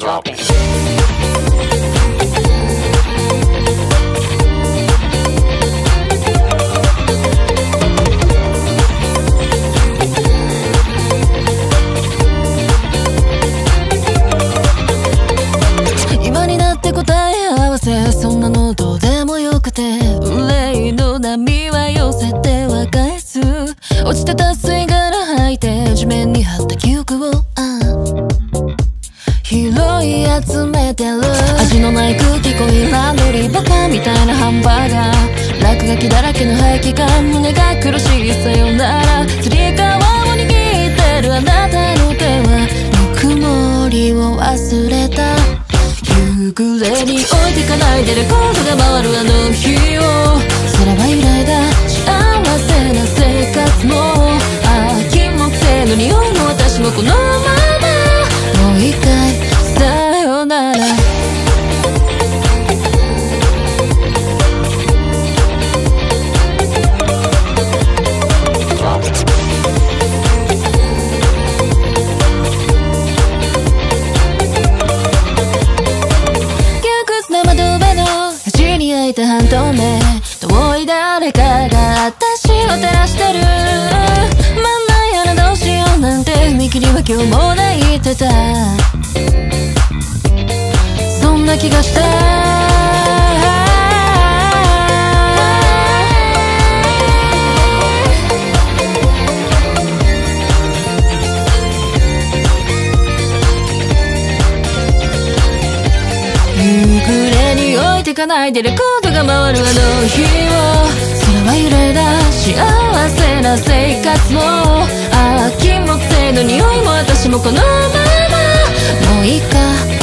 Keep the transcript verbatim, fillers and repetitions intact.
Drop it. 今になって答え合わせ、そんなのどうでもよくて、憂いの波は寄せては返す。落ちてた吸い殻吐いて地面に張った記憶をあ拾い集めてる。味のない空気、コインランドリー、バカみたいなハンバーガー、落書きだらけの排気管、胸が苦しいさよなら。つり革を握ってるあなたの手はぬくもりを忘れた。夕暮れに置いてかないでレコードが回るあの日を、空は揺らいだ幸せな生活も、ああ金木犀の匂いも私もこのまま、もう一回さよなら。開いた半透明、遠い誰かが私を照らしてる。真ん中やらどうしようなんて踏切は今日も泣いてた。そんな気がした。夕暮れに置いてかないでレコードが回るあの日を、空は揺らいだ幸せな生活も、ああ金木犀の匂いも私もこのまま、もういいか